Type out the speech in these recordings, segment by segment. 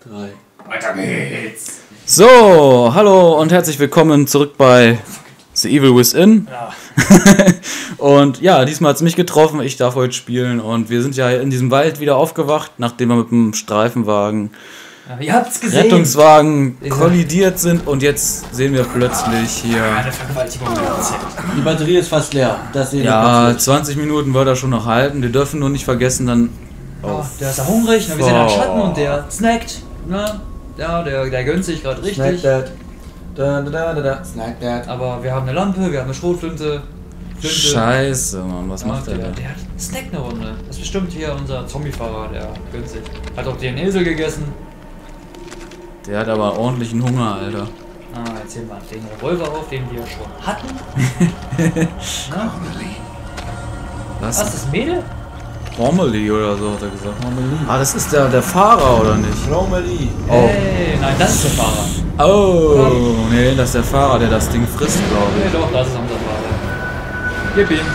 3. Weiter geht's! So, hallo und herzlich willkommen zurück bei The Evil Within. Ja. Und ja, diesmal hat es mich getroffen, ich darf heute spielen und wir sind ja in diesem Wald wieder aufgewacht, nachdem wir mit dem Streifenwagen, Ihr habt's gesehen! Rettungswagen kollidiert sind und jetzt sehen wir plötzlich hier... Eine Vergewaltigung erzählt. Die Batterie ist fast leer. Das sehen wir Ja, plötzlich. 20 Minuten wird er schon noch halten, wir dürfen nur nicht vergessen, dann... Oh, der ist ja hungrig, wir sehen einen Schatten und der snackt. Ne? Ja, der gönnt sich gerade Snack richtig. that. Da. Snack that. Aber wir haben eine Lampe, wir haben eine Schrotflinte. Scheiße, Mann, was macht der da? Der hat snackt eine Runde. Das ist bestimmt hier unser Zombiefahrer, der gönnt sich. Hat auch den Esel gegessen. Der hat aber ordentlichen Hunger, Alter. Jetzt sehen wir den Revolver auf, den wir schon hatten. Na? Was, Was? das Mädel? Romilly oder so hat er gesagt. Romilly. Ah, das ist der Fahrer, oder nicht? Romilly. Oh. Hey, nein, das ist der Fahrer. Oh, nee, das ist der Fahrer, der das Ding frisst, glaube Nee, ich. doch, das ist unser Fahrer. Gib ihm.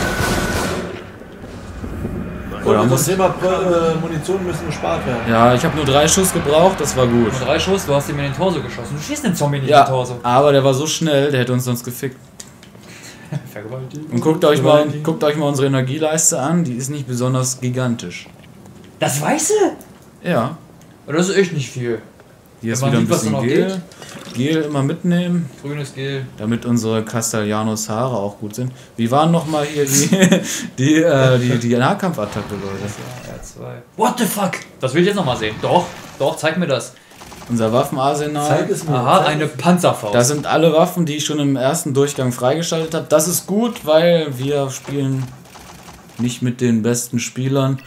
Oder Das muss... Thema Munition müssen gespart werden. Ja, ich habe nur 3 Schuss gebraucht, das war gut. Nur 3 Schuss, du hast ihm in den Torso geschossen. Du schießt den Zombie nicht in Ja, den Torso. aber der war so schnell, der hätte uns sonst gefickt. Vergewaltigung. Und guckt euch mal unsere Energieleiste an, die ist nicht besonders gigantisch. Das Weiße? Ja, Das ist echt nicht viel. hier ist Wenn wieder man ein sieht, was da bisschen noch Gel. Gel immer mitnehmen, Grünes Gel. damit unsere Castellanos Haare auch gut sind. Wie waren nochmal hier die Nahkampfattacke, Leute? R2. What the fuck? Das will ich jetzt nochmal sehen. Doch, zeig mir das. Unser Waffenarsenal. Zeig es mir. Aha, eine Panzerfaust. Das sind alle Waffen, die ich schon im ersten Durchgang freigeschaltet habe. Das ist gut, weil wir spielen nicht mit den besten Spielern.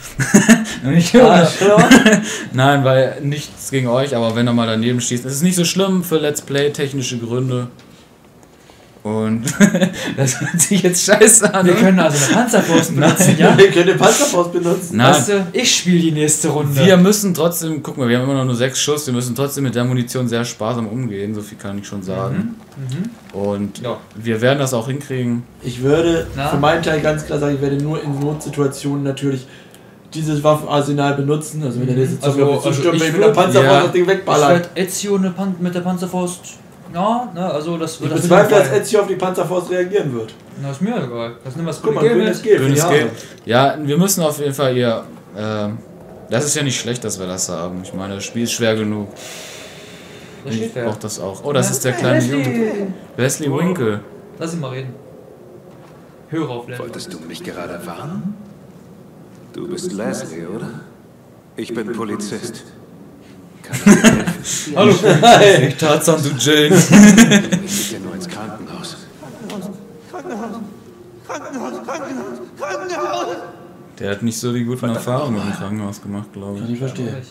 Nein, weil nichts gegen euch, aber wenn er mal daneben schießt, ist es nicht so schlimm für Let's Play technische Gründe. Und das hört sich jetzt scheiße an. Wir können also eine Panzerfaust benutzen, ja? Wir können den Panzerfaust benutzen. Nein, Weißt du, ich spiele die nächste Runde. wir müssen trotzdem, guck mal, wir haben immer noch nur 6 Schuss, wir müssen trotzdem mit der Munition sehr sparsam umgehen, so viel kann ich schon sagen. Und Ja. wir werden das auch hinkriegen. Ich würde Na? für meinen Teil ganz klar sagen, ich werde nur in Notsituationen natürlich dieses Waffenarsenal benutzen. Also wenn der nächste Zombie auf mich zustürmt, ich wenn ich mit der würd- Panzerfaust ja. das Ding Ich wegballern. werde Ezio mit der Panzerfaust. Ja, ne, also das Ich das bezweifle, wird dass Ezio auf die Panzerfaust reagieren wird. Na, ist mir egal. Das nimm was Guck mal, Gel grünes mit. Gel für die Grünes Haare. Gel. Ja, wir müssen auf jeden Fall hier. Das ist ja nicht schlecht, dass wir das haben. Ich meine, das Spiel ist schwer genug. Da Ich steht wer. brauch das auch. Oh, das Ja, ist der kleine Leslie. Junge. Wesley Winkle. Lass ihn mal reden. Höre auf, Lenny. Wolltest du mich gerade warnen? Du bist Leslie, oder? Ich bin Polizist. Kann ich dir helfen? Hallo, Ich Tarzan, du Jane. Ich gehe nur ins Krankenhaus. Der hat nicht so die guten Erfahrungen im Krankenhaus gemacht, glaube ich. Ich verstehe.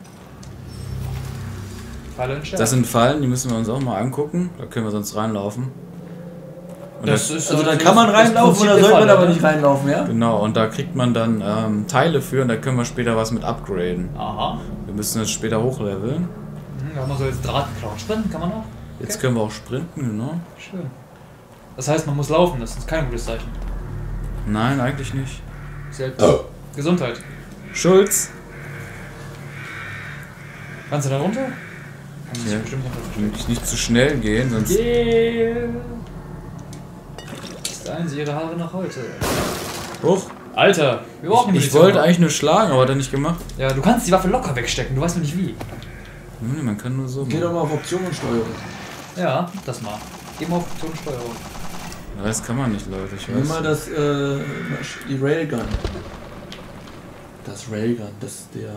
Falle und Scherz. Das sind Fallen, die müssen wir uns auch mal angucken. Da können wir sonst reinlaufen. Und Das da, ist Also da kann man reinlaufen oder soll man aber nicht reinlaufen, ja? genau, und da kriegt man dann Teile für und da können wir später was mit upgraden. Aha. Wir müssen das später hochleveln. Da haben wir so jetzt Drahtklauen. Sprinten kann man auch? Jetzt können wir auch sprinten, genau. Schön. Das heißt, man muss laufen, das ist kein gutes Zeichen. Nein, eigentlich nicht. Selbst. Gesundheit. Schulz! Kannst du da runter? Kann man Ja. sich bestimmt runter. Nicht zu schnell gehen, sonst. Yeah. Stylen Sie Ihre Haare nach heute. Hoch! Alter, wir brauchen Ich wollte eigentlich nur schlagen, aber hat er nicht gemacht. Ja, du kannst die Waffe locker wegstecken, du weißt nur nicht wie. Nee, man kann nur so. Geh doch mal auf Option und Steuerung. Ja, das mal. Geh mal auf Option Steuerung. Das kann man nicht, Leute, ich Nimm mal weiß. die Railgun. Das Railgun, das ist der...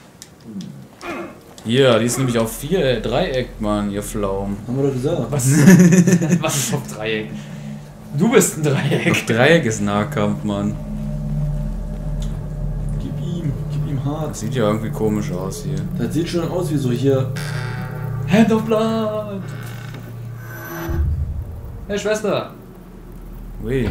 Hier, die ist nämlich auf 4 Dreieck, Mann, ihr Pflaumen. Haben wir doch gesagt. Was ist auf Dreieck? Du bist ein Dreieck. Dreieck ist Nahkampf, Mann. Gib ihm hart. Das sieht ja irgendwie komisch aus hier. Das sieht schon aus wie so hier. Hand of Blood. Hey Schwester. Ui.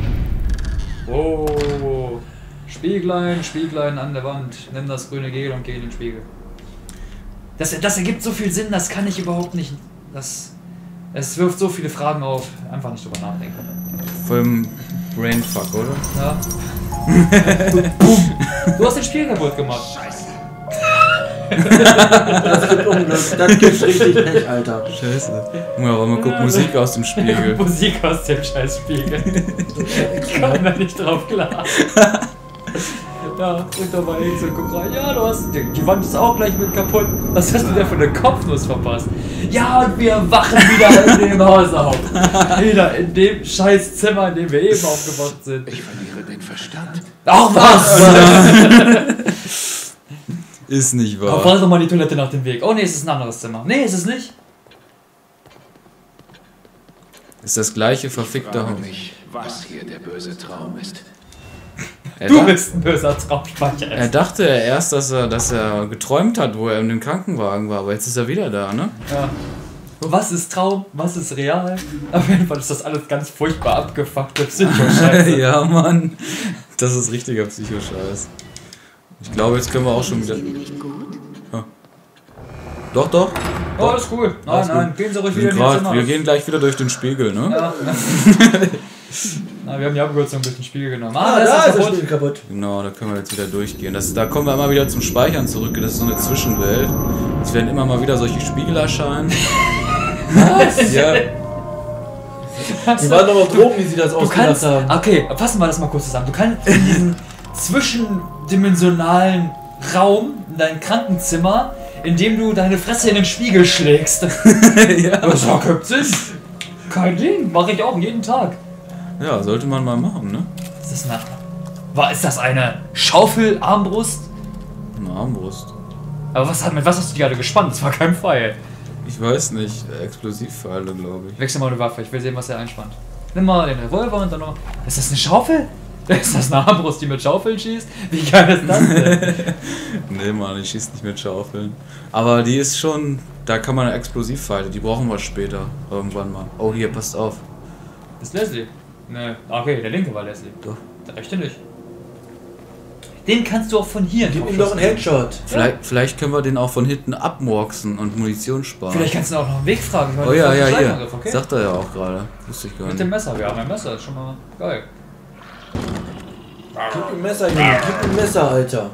Oh. Spieglein an der Wand. Nimm das grüne Gel und geh in den Spiegel. Das ergibt so viel Sinn, das kann ich überhaupt nicht. Es wirft so viele Fragen auf. Einfach nicht drüber nachdenken. Voll Brainfuck, oder? Ja. Du hast den Spiegel kaputt gemacht. Scheiße. Das gibt Unglück. Das gibt richtig Pech, Alter. Scheiße. Ja, aber man guckt Musik aus dem Spiegel. Musik aus dem Scheißspiegel. Ich komme da nicht drauf klar. Ja, und dabei so, guck rein. Ja, du hast. Die Wand ist auch gleich mit kaputt. Was hast du denn für eine Kopfnuss verpasst? Ja, und wir wachen wieder in dem Haus auf. Wieder in dem scheiß Zimmer, in dem wir eben aufgewacht sind. Ich verliere den Verstand. Ach was! Ist nicht Komm, wahr. fahr doch mal die Toilette nach dem Weg. Oh ne, es ist ein anderes Zimmer. Nee, ist es nicht. Ist das gleiche verfickte Frage Haus. mich, was hier der böse Traum ist. Du bist ein böser Traumspeicher. Er dachte erst, dass er geträumt hat, wo er in dem Krankenwagen war, aber jetzt ist er wieder da, ne? Ja. Was ist Traum? Was ist real? Auf jeden Fall ist das alles ganz furchtbar abgefuckte Psycho-Scheiße. Ja, Mann. Das ist richtiger Psychoscheiß. Ich glaube, jetzt können wir auch schon wieder. Ja. Doch, doch. Oh, ist cool. Nein, Alles nein, gut. gehen Sie ruhig wieder in die Zimmer. Wir gehen gleich wieder durch den Spiegel, ne? Ja. Na, wir haben die Abkürzung durch den Spiegel genommen. Ah, das da ist ist das kaputt. Spiel kaputt. Genau, da können wir jetzt wieder durchgehen. Da kommen wir immer wieder zum Speichern zurück. Das ist so eine Zwischenwelt. Es werden immer mal wieder solche Spiegel erscheinen. Was? Ja. Die waren doch auf Drogen, wie sie das Du ausgedacht kannst, haben. okay, fassen wir das mal kurz zusammen. Du kannst in diesen zwischendimensionalen Raum, in dein Krankenzimmer, in dem du deine Fresse in den Spiegel schlägst. Ja. Das ergibt Sinn. Kein Ding, mache ich auch jeden Tag. Ja, sollte man mal machen, ne? Ist das eine Schaufelarmbrust? Eine Armbrust. Aber mit was hast du die gerade gespannt? Das war kein Pfeil. Ich weiß nicht. Explosivpfeile, glaube ich. Wechsel mal eine Waffe, ich will sehen, was er einspannt. Nimm mal den Revolver und dann noch. Ist das eine Schaufel? Ist das eine Armbrust, die mit Schaufeln schießt? Wie geil ist das denn? Nee, Mann, ich schieß nicht mit Schaufeln. Aber die ist schon. Da kann man Explosivpfeile, die brauchen wir später. Irgendwann mal. Oh, hier, passt auf. Das ist Leslie. Ne, okay, der linke war Leslie. Doch. Der rechte nicht. Den kannst du auch von hier Gib ihm doch einen Headshot. Vielleicht können wir den auch von hinten abmurksen und Munition sparen. Vielleicht kannst du auch noch einen Weg fragen. Ich meine, Oh das ja, war ja, ein hier. Schleimangriff, okay? Sagt er ja auch gerade. Wusste ich gar Mit nicht. dem Messer, wir haben ein Messer, ist schon mal geil. Gib ihm Messer, Junge. Gib ihm Messer, Alter.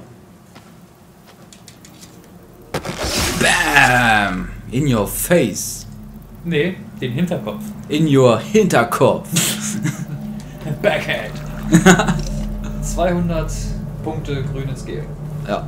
Bam! In your face. Nee, den Hinterkopf. In your Hinterkopf. Backhand. 200 Punkte grünes Gel. Ja.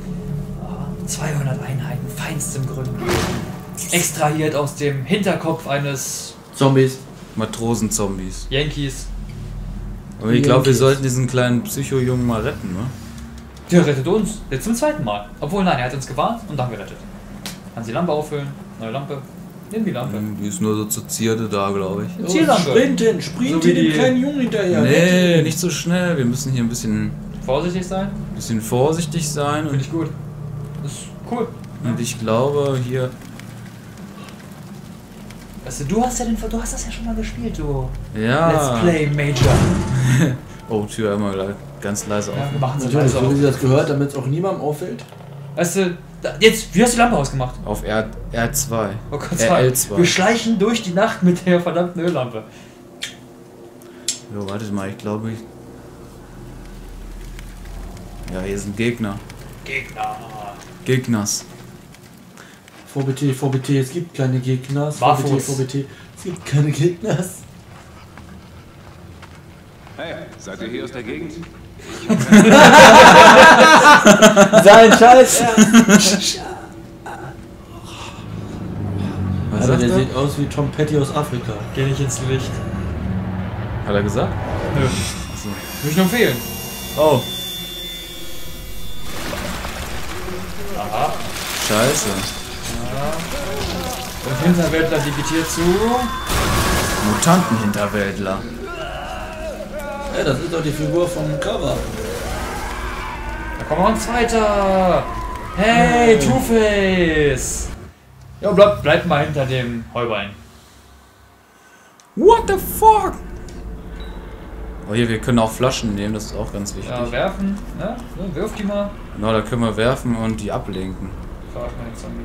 200 Einheiten feinstem grünen Gel. Extrahiert aus dem Hinterkopf eines Zombies. Matrosenzombies. Yankees. Aber ich glaube, wir sollten diesen kleinen Psycho-Jungen mal retten, ne? Der rettet uns. Jetzt zum zweiten Mal. Obwohl, nein, er hat uns gewarnt und dann gerettet. Kannst die Lampe auffüllen. Neue Lampe. Nimm die Lampe. Die ist nur so zur Zierde da, glaube ich. Ziellampe. Sprinten, So sprinten wie dem die- kleinen Jungen hinterher. Nee, nicht so schnell. Wir müssen hier ein bisschen Vorsichtig sein. vorsichtig sein. Finde ich gut. Das ist cool. Und ich glaube, hier. Weißt du hast das ja schon mal gespielt, du. Ja. Let's Play Major. Oh, Tür einmal ganz leise auf. Ja, wir machen sie Natürlich, leise so wie auf. sie das gehört, damit es auch niemandem auffällt. Weißt du, jetzt, wie hast du die Lampe ausgemacht? Auf R2. Oh Gott sei Dank. L2. Wir schleichen durch die Nacht mit der verdammten Öllampe. Jo, wartet mal, ich glaube ich. Ja, hier sind Gegner. Gegners. VBT, VBT, es gibt keine Gegner. VBT, Barfuß. VBT, es gibt keine Gegner. Hey, seid ihr hier aus der Gegend? Sein Scheiß Ernst. Was Also sagt der er? sieht aus wie Tom Petty aus Afrika. Geh nicht ins Licht. Hat er gesagt? Nö. Achso. Würde ich nur empfehlen. Oh, Aha. scheiße. Und Hinterwäldler digitiert zu. Mutantenhinterwäldler. Ja, das ist doch die Figur vom Cover. Da kommt noch ein zweiter. Hey, Two-Face. Ja, bleib mal hinter dem Heubein. What the fuck? Oh, hier, wir können auch Flaschen nehmen, das ist auch ganz wichtig. Ja, werfen. Ne? So, wirf die mal. Genau, da können wir werfen und die ablenken. Verarsch mal den Zombie.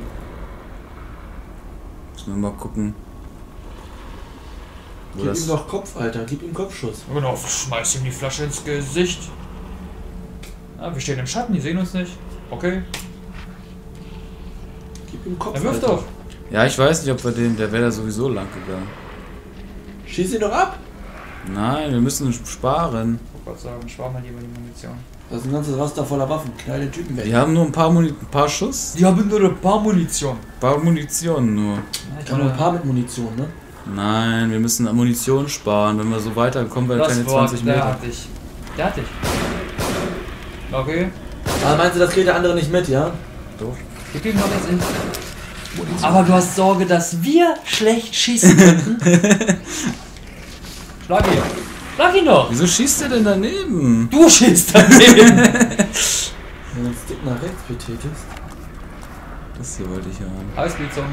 Müssen wir mal gucken. Wo Gib das ihm doch Kopf, Alter. Gib ihm Kopfschuss. Genau, schmeiß ihm die Flasche ins Gesicht. Ja, wir stehen im Schatten, die sehen uns nicht. Okay. im Kopf. Er wirft Alter. doch. Ja, ich weiß nicht, ob wir den, der wäre da sowieso lang gegangen. Schieß ihn doch ab! Nein, wir müssen sparen. Ich wollte sagen, spar mal lieber die Munition. Das ist ein ganzes Raster voller Waffen. Knall den Typen weg. Wir haben nur ein paar Schuss. Die haben nur ein paar Munition. Ein paar Munition nur. Ich habe nur ein paar mit Munition, ne? Nein, wir müssen Munition sparen. Wenn wir so weiter kommen, wir keine 20 Der Meter. hat dich. Der hat dich. Okay. Aber meinst du, das kriegt der andere nicht mit, ja? Doch. Gib ihm noch was in. Aber du hast Sorge, dass wir schlecht schießen könnten. Schlag ihn. Schlag ihn doch. Wieso schießt der denn daneben? Du schießt daneben. Wenn du den Stick nach rechts betätigst. Das hier wollte ich haben. Eisblitzzombie.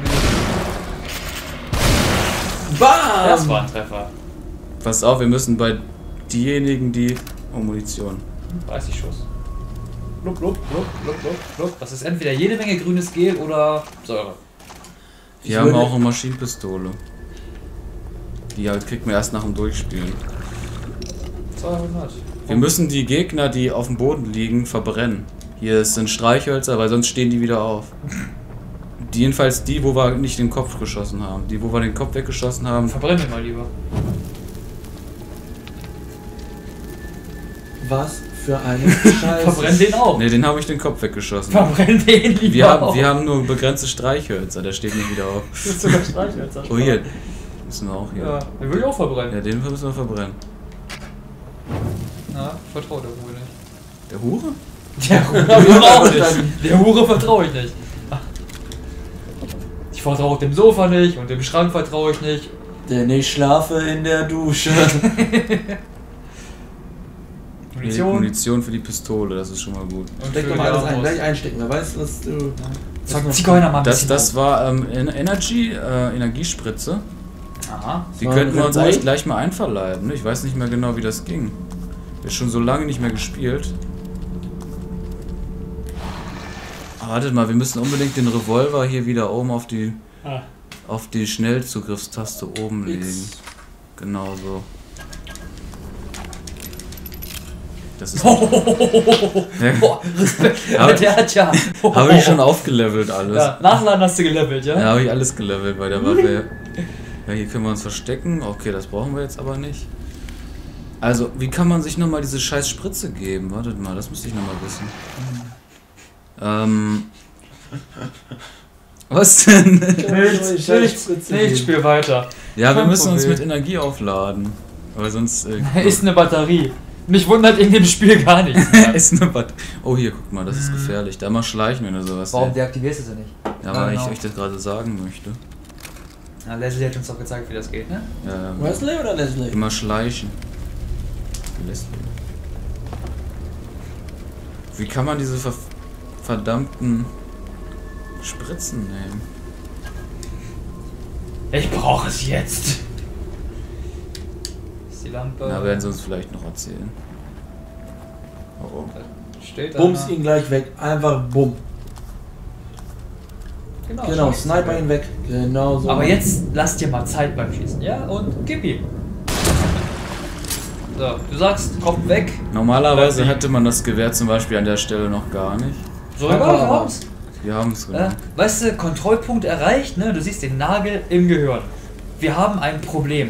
BAM! Das war ein Treffer. Pass auf, wir müssen bei diejenigen, die... Oh, Munition. 30 Schuss. Blub, blub, blub, blub, blub, blub. Das ist entweder jede Menge grünes Gel oder Säure. Wir haben auch eine Maschinenpistole. Die halt kriegt man erst nach dem Durchspielen. 200. Wir müssen die Gegner, die auf dem Boden liegen, verbrennen. Hier sind Streichhölzer, weil sonst stehen die wieder auf. Jedenfalls die, wo wir nicht den Kopf geschossen haben. Die, wo wir den Kopf weggeschossen haben. Verbrenn ihn mal lieber. Was für eine Scheiße. Verbrenn den auch. Ne, den habe ich den Kopf weggeschossen. Verbrenn den lieber auch. Wir haben nur begrenzte Streichhölzer, der steht nicht wieder auf. Das ist sogar Streichhölzer. Oh, hier. Müssen wir auch hier. Ja, den will ich auch verbrennen. Ja, den müssen wir verbrennen. Na, vertrau der Hure nicht. Der Hure? Der Hure auch nicht. Der Hure vertraue ich nicht. Ich vertraue dem Sofa nicht und dem Schrank vertraue ich nicht. Denn ich schlafe in der Dusche. Munition. Munition für die Pistole, das ist schon mal gut. Und Steck für doch mal die alles ein, Armbrust. gleich einstecken. Wer weiß, was du. Zigeuner mal ein Das, bisschen das war Energiespritze. Aha. Die war könnten wir Red uns Bull? eigentlich gleich mal einverleiben. Ne? Ich weiß nicht mehr genau, wie das ging. Wir schon so lange nicht mehr gespielt. Wartet mal, wir müssen unbedingt den Revolver hier wieder oben auf die Schnellzugriffstaste oben legen. Genau so. Das ist Boah, Respekt. Der hat ja. habe ich schon aufgelevelt alles. Ja, Nachladen hast du gelevelt, ja? Ja, habe ich alles gelevelt bei der Waffe. Ja, hier können wir uns verstecken. Okay, das brauchen wir jetzt aber nicht. Also, wie kann man sich nochmal diese scheiß Spritze geben? Wartet mal, das müsste ich nochmal wissen. Was denn? Nichts, spiel weiter. Ja, wir Kein müssen uns Problem. mit Energie aufladen. Aber sonst... Ist eine Batterie. Mich wundert in dem Spiel gar nichts. ist eine Oh, hier, guck mal, das ist gefährlich. Da mal schleichen, wenn du sowas Warum seht. deaktivierst du sie nicht? Ja, weil genau. ich euch das gerade sagen möchte. Na, Leslie hat uns doch gezeigt, wie das geht, ne? Ja, Wesley oder Leslie? immer schleichen. Leslie. Wie kann man diese verdammten Spritzen nehmen? Ich brauche es jetzt. Ist die Lampe. Na, werden sie uns vielleicht noch erzählen. Oh, oh. Steht Bums einer. ihn gleich weg. Einfach bumm. Genau, schießt Sniper ihn weg. Genau so. Aber jetzt lass dir mal Zeit beim Schießen, ja? Und gib ihm. So, du sagst, Kopf weg. Normalerweise hätte man das Gewehr zum Beispiel an der Stelle noch gar nicht. So, wir haben's. Wir haben es genau. Weißt du, Kontrollpunkt erreicht, ne? Du siehst den Nagel im Gehirn. Wir haben ein Problem.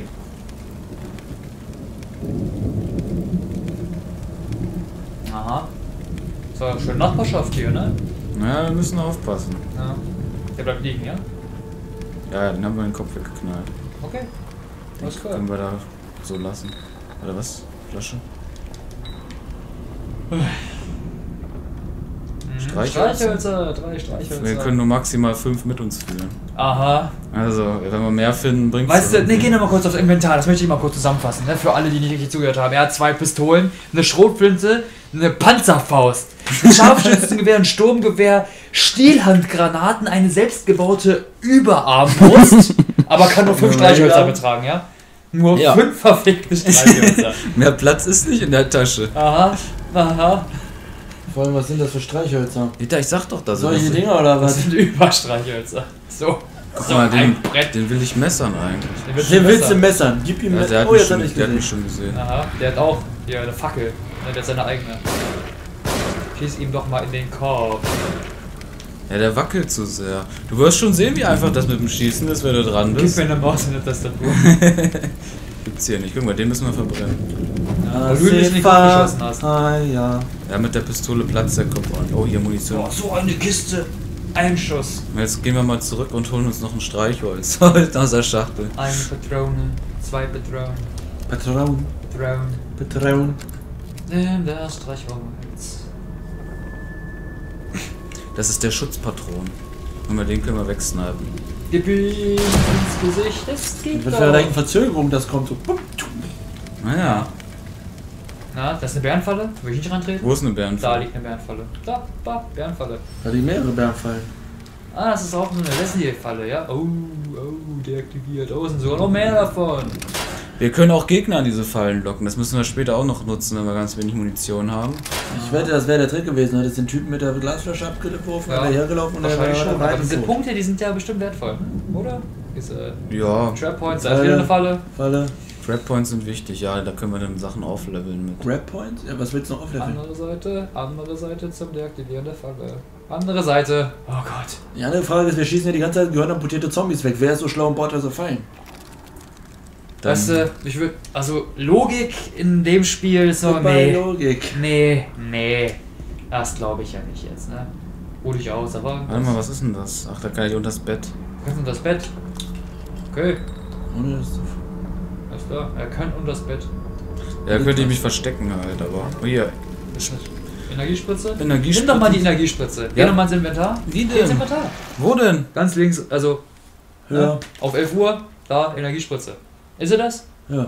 Aha. So, schön Nachbarschaft hier, ne? Naja, wir müssen aufpassen. Ja. Der bleibt liegen, ja? Ja, den haben wir den Kopf weggeknallt. Okay. Den Alles klar. können wir da so lassen. Oder was? Flasche? Streichhölzer, 3 Streichhölzer. Wir können nur maximal 5 mit uns führen. Aha. Also, wenn wir mehr finden, bringt es. Weißt du, ne, geh noch mal kurz aufs Inventar, das möchte ich mal kurz zusammenfassen, ne, für alle, die nicht richtig zugehört haben. Er hat 2 Pistolen, eine Schrotflinte, eine Panzerfaust, ein Scharfschützengewehr, ein Sturmgewehr, Stielhandgranaten, eine selbstgebaute Überarmbrust, aber kann nur 5 Streichhölzer betragen, ja? Nur 5 verfickte Streichhölzer. Mehr Platz ist nicht in der Tasche. Aha, aha. Vor allem, was sind das für Streichhölzer? Dieter, ich sag doch das. Solche Dinger oder Das was? sind Überstreichhölzer. So. Guck So mal, ein Brett. den will ich messern eigentlich. Den willst du messern. Gib ihm Ja, der hat, Oh, mich jetzt hab schon, ich der hat mich gesehen. schon gesehen. Aha, der hat auch hier eine Fackel. Ne, der hat seine eigene. Schieß ihm doch mal in den Kopf. Ja, der wackelt zu sehr. Du wirst schon sehen, wie einfach das mit dem Schießen ist, wenn du dran bist. Gib mir eine Maus in der Tastatur. Gibt's hier nicht. Guck mal, den müssen wir verbrennen. Weil du mich nicht abgeschossen hast. Ah, ja. Ja, mit der Pistole platzt der Kopf an. Oh, hier Munition. Boah, so eine Kiste. Ein Schuss. Jetzt gehen wir mal zurück und holen uns noch ein Streichholz aus der Schachtel. Eine Patrone, 2 Patronen. Patron. Patron. Patron. Nimm das Streichholz. Das ist der Schutzpatron. Und mit den können wir wegsnipen. Gib ihm ins Gesicht, es geht Was doch. wäre da eine Verzögerung, das kommt so. Naja, Na, das ist eine Bärenfalle? Will ich nicht reintreten? wo ist eine Da Bärenfalle? liegt eine Bärenfalle. Da, Bärenfalle. Da liegen mehrere Bärenfallen. Ah, das ist auch so eine Leslie-Falle, ja? Oh, deaktiviert. Oh, sind sogar noch mehr davon. Wir können auch Gegner an diese Fallen locken. Das müssen wir später auch noch nutzen, wenn wir ganz wenig Munition haben. Ich wette, das wäre der Trick gewesen. Hättest den Typen mit der Glasflasche abgeworfen, Ja, wäre hergelaufen und er Wahrscheinlich wäre schon. Aber weit diese tot. Punkte, die sind ja bestimmt wertvoll, oder? Diese Ja, Trap Points, da ist wieder eine Falle. Falle. Trap Points sind wichtig. Ja, da können wir dann Sachen aufleveln mit. Grab Point? Ja, was willst du noch aufleveln? Andere Seite zum Deaktivieren der Falle. Andere Seite. Oh Gott. Die andere Frage ist, wir schießen ja die ganze Zeit gehirnamputierte Zombies weg. Wer ist so schlau und baut da so Fallen? Dann- Weißt du, ich würde. Also, Logik in dem Spiel ist so. Bei Nee. Logik. Nee. Das glaube ich ja nicht jetzt, ne? Ruh dich aus, aber. Warte mal, was ist denn das? Ach, da kann ich unter das Bett. Kannst du das Bett? Okay, Ohne das zu... alles klar. Er kann unter das Bett. Ja, könnte ich mich verstecken halt, aber. Oh, hier. Energiespritze? Energiespritze? Nimm doch mal die Energiespritze. Geh Ja. doch mal ins Inventar. Wie Geh ins denn? Inventar. Wo denn? Ganz links, also. Ja. Ne? Auf 11 Uhr, da Energiespritze. Ist er das? Ja.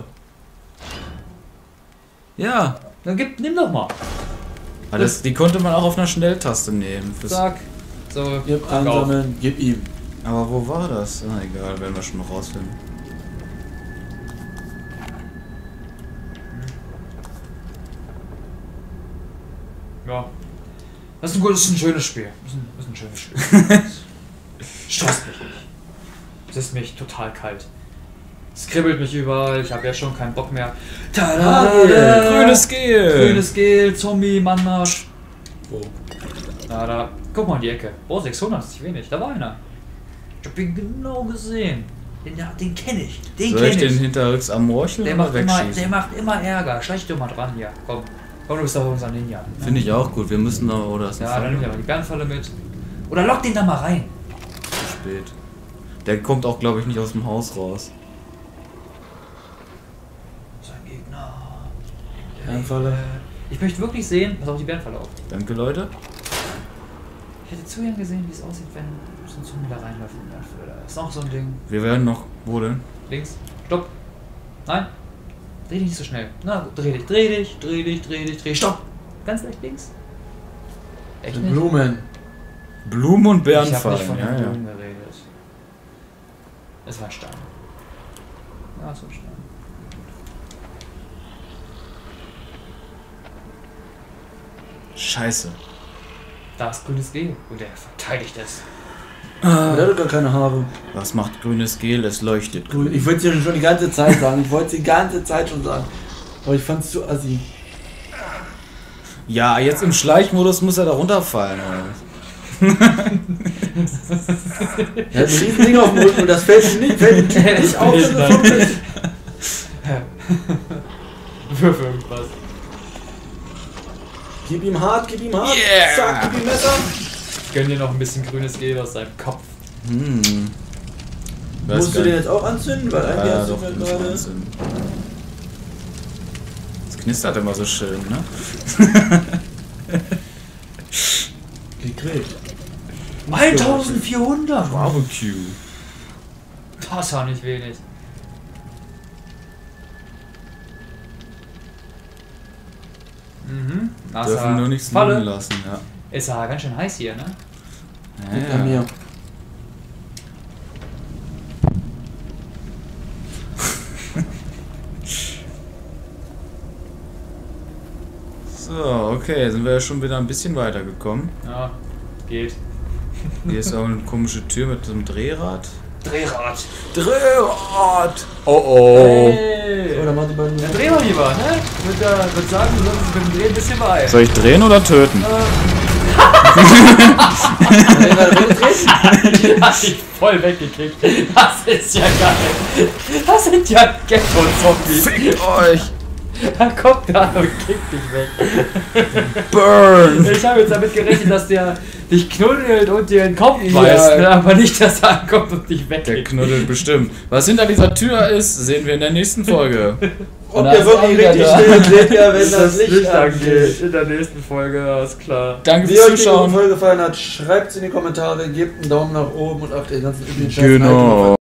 Ja. Dann nimm doch mal. Aber die konnte man auch auf einer Schnelltaste nehmen. Zack. So, Gib auf. einsammeln, gib ihm. Aber wo war das? Na egal, werden wir schon noch rausfinden. Ja. Das ist ein schönes Spiel. Das ist ein schönes Spiel. Stresst mich nicht. Es ist mich total kalt. Es kribbelt mich überall, ich habe ja schon keinen Bock mehr. Tada! Grünes Gel! Grünes Gel, Zombie, Mannmarsch. Wo? Da. Guck mal in die Ecke. Oh, 600 ist nicht wenig. Da war einer. Ich hab ihn genau gesehen. Den kenne ich. Den Soll ich kenne den ich. hinterrücks amorcheln Der oder macht, wegschießen? immer Ärger. Schleich dir mal dran hier. Komm. Komm, du bist doch unser Ninja. Finde ich auch gut. Wir müssen da, oder ist Ja, dann nimm dir mal die Bärenfalle mit. Oder lock den da mal rein. zu spät. Der kommt auch, glaube ich, nicht aus dem Haus raus. Sein Gegner. Bärenfalle. Ich möchte wirklich sehen, pass auf die Bärenfalle auf. Danke, Leute. Ich hätte zu gern gesehen, wie es aussieht, wenn so ein Zombie da reinläuft in die Bärenfalle. Das ist auch so ein Ding. Wir werden noch. Wo denn? Links. Stopp. Nein. Dreh dich nicht so schnell. Na, dreh dich. Stopp. Ganz leicht links. Echt nicht? Blumen. Blumen und Ich hab nicht Bärenfallen. von Ja, den ja. Blumen geredet. Es war ein Stein. Ja, es war ein Stein. Scheiße. Da ist grünes Gel und er verteidigt es. Der hat gar keine Haare. Was macht grünes Gel? Es leuchtet. Grün. Ich wollte es ja schon die ganze Zeit sagen. Ich wollte es die ganze Zeit schon sagen. Aber ich fand es zu assi. Ja, jetzt im Schleichmodus muss er da runterfallen. Oder? Er hat ein riesen Ding auf dem Rücken und das fällt ihm nicht auf. dass er rumfällt. Wirf irgendwas. Gib ihm hart. Yeah. Zack, gib ihm Messer. Gönn dir noch ein bisschen grünes Gel aus seinem Kopf. Weiß Musst du gar den nicht. jetzt auch anzünden? Weil eigentlich Ja, hast du doch, mir muss man gerade... anzünden. Das knistert immer so schön, ne? Gekriegt. 1400! Barbecue. Das war nicht wenig. Mhm. Dürfen nur nichts Falle. liegen lassen, ja. Ist ja ganz schön heiß hier, ne? Gib er mir. So, okay, sind wir ja schon wieder ein bisschen weitergekommen. Ja, geht. Hier ist auch eine komische Tür mit so einem Drehrad. Drehrad. Drehrad! Oh oh! Hey. Oder mach die beiden... Dann drehen wir lieber, ne? Ich würde sagen, wir sollten uns mit dem Drehen ein bisschen beeilen. Soll ich drehen oder töten? Hat dich voll weggekickt. Das ist ja geil. Das sind ja Ghetto-Zombies. Fickt euch! Er kommt da und kickt dich weg. Burn! Ich habe jetzt damit gerechnet, dass der dich knuddelt und dir den Kopf Ja. beißt, ne? Aber nicht, dass er ankommt und dich Der wegkickt. knuddelt bestimmt. Was hinter dieser Tür ist, sehen wir in der nächsten Folge. Ob Und der dann wirklich ist er richtig da. schnell dreht, ja, wenn das Licht angeht. In der nächsten Folge, alles klar. Danke Wie fürs euch die Zuschauen. Folge gefallen hat, schreibt es in die Kommentare, gebt einen Daumen nach oben und achtet den ganzen üblichen Scheiß. Genau.